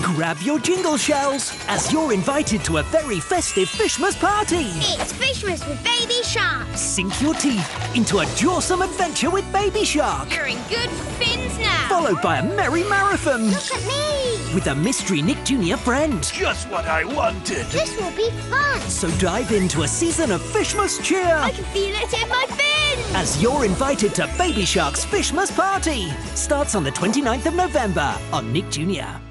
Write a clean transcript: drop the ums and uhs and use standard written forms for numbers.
Grab your jingle shells as you're invited to a very festive Fishmas party. It's Fishmas with Baby Shark. Sink your teeth into a jawsome adventure with Baby Shark. You're in good fins now. Followed by a merry marathon. Look at me. With a mystery Nick Jr. friend. Just what I wanted. This will be fun. So dive into a season of Fishmas cheer. I can feel it in my fins. As you're invited to Baby Shark's Fishmas party. Starts on the 29th of November on Nick Jr.